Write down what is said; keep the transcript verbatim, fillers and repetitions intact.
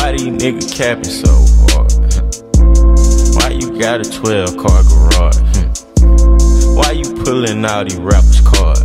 Why these niggas capping so hard? Why you got a twelve car garage? Why you pulling out these rappers' cards?